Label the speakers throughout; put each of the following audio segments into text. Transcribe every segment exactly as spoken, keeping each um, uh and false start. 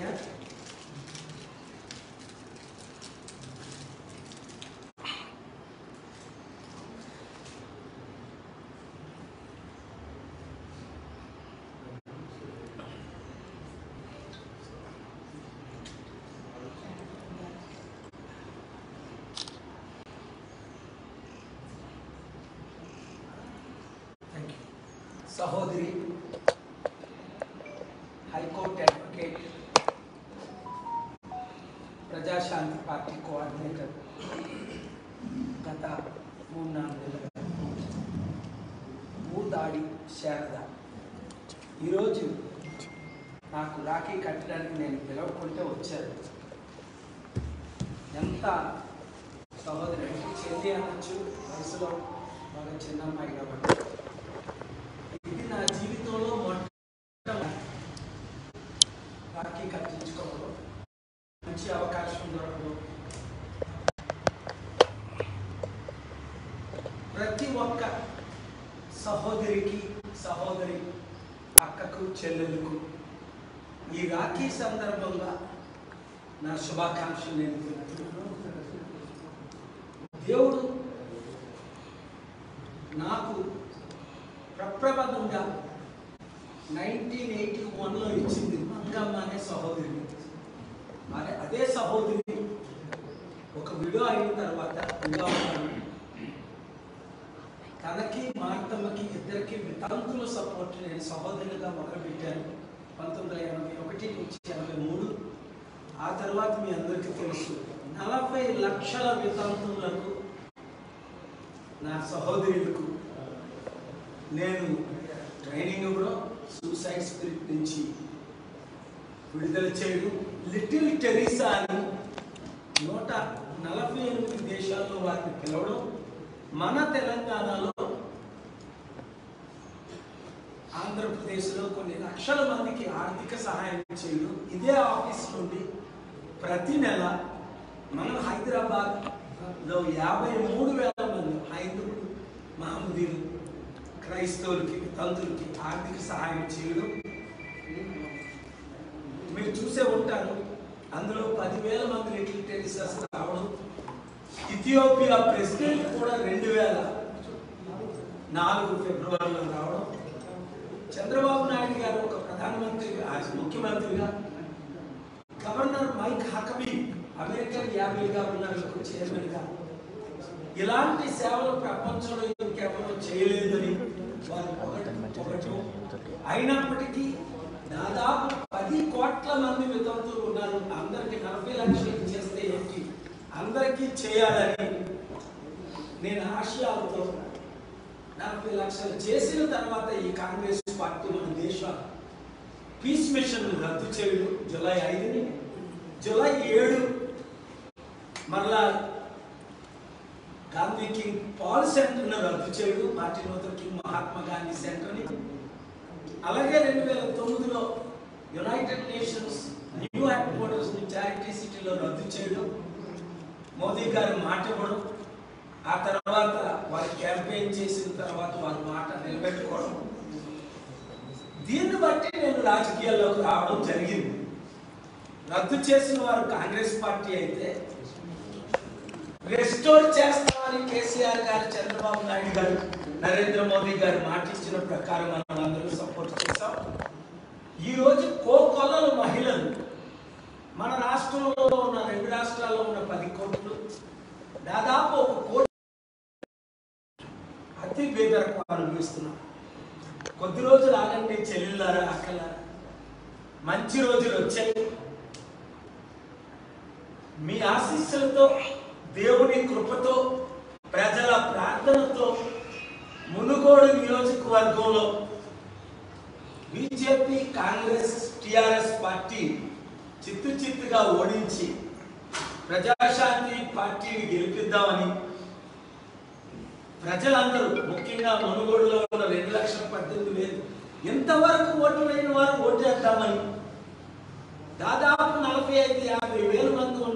Speaker 1: అయ్యా. సహోదరి high court advocate, Prajashanti party coordinator, గత మూడు నాలుగు నెలలుగా మూదాడి శారద ఈరోజు నాకు రాఖీ కట్టడానికి నేను పిలవకుంటే వచ్చారు. ఎంత సహోదరి అంటే చెల్లి అనొచ్చు, వయసులో బాగా చిన్నమ్మాయి కాబట్టి. ఇది నా జీవితంలో మొట్టమొదటి రాఖీ కట్టించుకోవడం, మంచి అవకాశం దొరకడం. ప్రతి ఒక్క సహోదరికి, సహోదరి అక్కకు, చెల్లెలకు ఈ రాఖీ సందర్భంగా నా శుభాకాంక్షలు నేను తెలుపుతున్నాను. దేవుడు నాకు ప్రప్రబంధంగా నైన్టీన్ ఎయిటీ వన్లో ఇచ్చింది మంగమ్మ అనే సహోదరి. అదే అదే సహోదరి ఒక విడో అయిన తర్వాత విడో తనకి మా అత్తమ్మకి ఇద్దరికి వితంతుల సపోర్ట్ నేను సహోదరులుగా మొదలుపెట్టాను పంతొమ్మిది వందల ఎనభై ఒకటి నుంచి ఎనభై మూడు. ఆ తర్వాత మీ అందరికీ తెలుసు, నలభై లక్షల వితంతువులకు, నా సహోదరులకు నేను ట్రైనింగ్ ఇవ్వడం, సూసైడ్ స్పిరిట్ నుంచి విడుదల చేయడం. లిటిల్ టెరిసా అని నూట నలభై ఎనిమిది దేశాల్లో వారిని పిలవడం, మన తెలంగాణలో, ఆంధ్రప్రదేశ్లో కొన్ని లక్షల మందికి ఆర్థిక సహాయం చేయడం. ఇదే ఆఫీస్ నుండి ప్రతి నెల మనం హైదరాబాద్లో యాభై మూడు వేల మంది హైందవులు, మహమ్మదీలు, క్రైస్తవులకి, తంతులకి ఆర్థిక సహాయం చేయడం. మీరు చూసే ఉంటారు, అందులో పదివేల మంది లిటిల్ టెరిసాస్ రావడం. ఇథియోపియా ప్రెసిడెంట్ కూడా రెండు వేల నాలుగు ఫిబ్రవరిలో రావడం. చంద్రబాబు నాయుడు గారు ఒక ప్రధానమంత్రిగా, ముఖ్యమంత్రిగా, గవర్నర్ మైక్ హకబీ అమెరికన్ యాభై గవర్నర్లకు చైర్మన్గా, ఇలాంటి సేవలు ప్రపంచంలో ఇంకెవరూ చేయలేదని వారు పొగట్టం. అయినప్పటికీ దాదాపు పది కోట్ల మంది వితంతులు ఉన్నారు. అందరికి నలభై లక్షలు చేస్తే ఏంటి, అందరికీ చేయాలని నేను ఆశయాలతో నలభై లక్షలు చేసిన తర్వాత ఈ కాంగ్రెస్ పార్టీ మన దేశ పీస్ మిషన్ రద్దు చేయడం జూలై ఐదుని, జూలై ఏడు మరలా గాంధీ కింగ్ పాల్ సెంటర్ను రద్దు చేయడం, Martin Luther King Mahatma Gandhi సెంటర్ని. అలాగే రెండు వేల తొమ్మిదిలో United Nations new headquarters ని చారిటీ సిటీలో రద్దు చేయడం, మోదీ గారు మాట ఇవ్వడం, ఆ తర్వాత వారు క్యాంపెయిన్ చేసిన తర్వాత వారి మాట నిలబెట్టుకోవడం. దీన్ని బట్టి నేను రాజకీయాల్లోకి రావడం జరిగింది. రద్దు చేసిన వారు కాంగ్రెస్ పార్టీ అయితే, రెస్టోర్ చేస్తామని కేసీఆర్ గారు, చంద్రబాబు నాయుడు గారు, నరేంద్ర మోదీ గారు మాట ఇచ్చిన ప్రకారం మనం అందరూ సపోర్ట్ చేస్తాం. ఈరోజు కోకొల్లల మహిళలు మన రాష్ట్రంలో ఉన్న, రెండు రాష్ట్రాల్లో ఉన్న పది కోట్లు, దాదాపు ఒక కోటి అతి పేదరికం అనుభవిస్తున్నాం. కొద్ది రోజులు ఆగండి చెల్లెళ్ళారా, అక్కలారా, మంచి రోజులు వచ్చాయి. మీ ఆశీస్సులతో, దేవుని కృపతో, ప్రజల ప్రార్థనతో మునుగోడు నియోజకవర్గంలో బీజేపీ, కాంగ్రెస్, టిఆర్ఎస్ పార్టీ చిత్తు చిత్తుగా ఓడించి ప్రజాశాంతి పార్టీని గెలిపిద్దామని ప్రజలందరూ, ముఖ్యంగా మునుగోడులో ఉన్న రెండు లక్షల పద్దెనిమిది వేలు ఎంతవరకు ఓటు వేయని వారు ఓటేద్దామని, దాదాపు నలభై ఐదు యాభై వేల మంది ఉన్న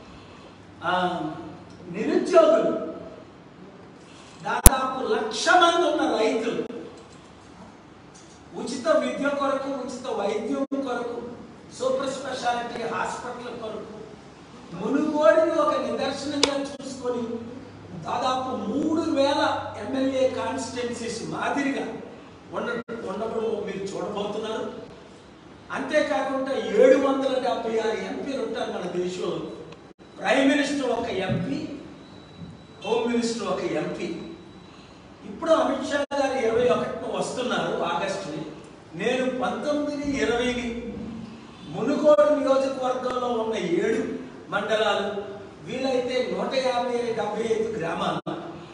Speaker 1: నిరుద్యోగులు, దాదాపు లక్ష మంది ఉన్న రైతులు, ఉచిత విద్య కొరకు, ఉచిత వైద్యం కొరకు, సూపర్ స్పెషల్ స్పెషాలిటీ హాస్పిటల్ కొరకు మునుగోడిని ఒక నిదర్శనంగా చూసుకొని దాదాపు మూడు వేల ఎమ్మెల్యే కాన్స్టిట్యున్సీస్ మాదిరిగా ఉండ ఉండడం మీరు చూడబోతున్నారు. అంతేకాకుండా ఏడు వందల డెబ్బై ఆరు ఎంపీలు ఉంటారు మన దేశంలో. ప్రైమ్ మినిస్టర్ ఒక ఎంపీ, హోమ్ మినిస్టర్ ఒక ఎంపీ. ఇప్పుడు అమిత్ షా గారు ఇరవై ఒకటిన వస్తున్నారు ఆగస్టుని. నేను పంతొమ్మిది ఇరవైని మునుగోడు నియోజకవర్గంలో ఉన్న ఏడు మండలాలు, వీలైతే నూట యాభై డెబ్బై ఐదు గ్రామాలు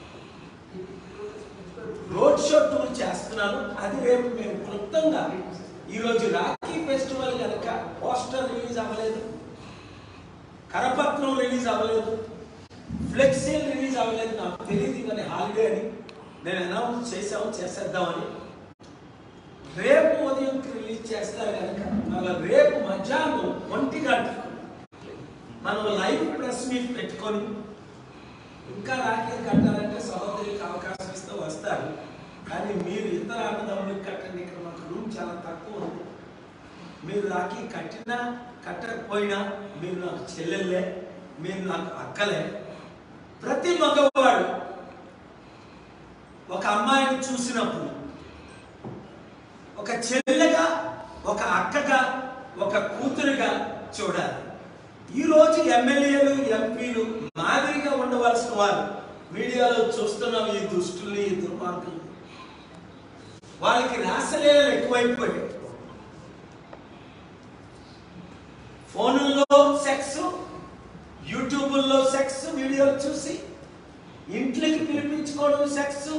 Speaker 1: రోడ్ షో టూర్ చేస్తున్నాను. అది రేపు మేము క్లుప్తంగా, ఈరోజు రాఖీ ఫెస్టివల్ కనుక పోస్టర్ రిలీజ్ అవ్వలేదు, కరపత్రం రిలీజ్ అవ్వలేదు, ఫ్లెక్సీలు రిలీజ్ అవ్వలేదు. నాకు తెలియదు కానీ హాలిడే అని నేను అనౌన్స్ చేసాము, చేసేద్దామని. రేపు ఉదయం రిలీజ్ చేస్తారు కనుక మళ్ళీ రేపు మధ్యాహ్నం ఒంటి గంటకు మనం లైవ్ ప్రెస్ మీట్ పెట్టుకొని, ఇంకా రాఖీలు కట్టాలంటే సహోదరులకు అవకాశం ఇస్తూ వస్తారు. కానీ మీరు ఇతర అన్నదమ్ములకు కట్టండి. ఇక్కడ మాకు రూమ్ చాలా తక్కువ ఉంది. మీరు రాఖీ కట్టినా కట్టకపోయినా మీరు నాకు చెల్లెళ్ళే, మీరు నాకు అక్కలే. ప్రతి మగవాడు ఒక అమ్మాయిని చూసినప్పుడు ఒక చెల్లెగా, ఒక అక్కగా, ఒక కూతురుగా చూడాలి. ఈరోజు ఎమ్మెల్యేలు ఎంపీలు మాదిరిగా ఉండవలసిన వారు మీడియాలో చూస్తున్నాం. ఈ దుష్టుల్ని, ఈ దుర్మార్గులు, వాళ్ళకి రాసలీలలు ఎక్కువైపోయాయి. ఫోనుల్లో సెక్స్, యూట్యూబుల్లో సెక్స్ వీడియోలు చూసి ఇంట్లోకి పిలిపించుకోవడం సెక్స్,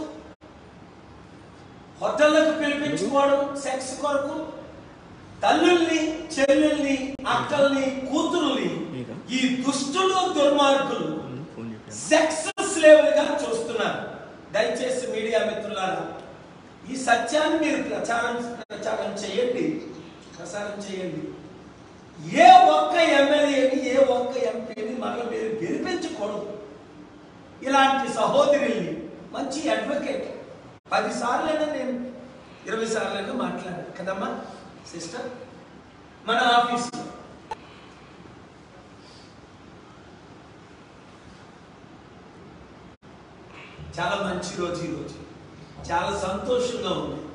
Speaker 1: హోటళ్లకు పిలిపించుకోవడం సెక్స్ కొరకు, తల్లుల్ని, చెల్లెల్ని, అక్కల్ని, కూతురుల్ని ఈ దుష్టులు, దుర్మార్గులు సెక్స్ స్లేవులుగా చూస్తున్నారు. దయచేసి మీడియా మిత్రులారా, ఈ సత్యాన్ని మీరు ప్రచారం ప్రచారం చేయండి, ప్రసారం చేయండి. ఏ ఒక్క ఎమ్మెల్యేని, ఏ ఒక్క ఎంపీని మరల మీరు గెలిపించకూడదు. ఇలాంటి సహోదరుల్ని, మంచి అడ్వకేట్, పది సార్లైనా నేను ఇరవై సార్లైనా మాట్లాడాను కదమ్మా సిస్టర్. మన ఆఫీసు చాలా మంచి రోజు, ఈరోజు చాలా సంతోషంగా ఉంది.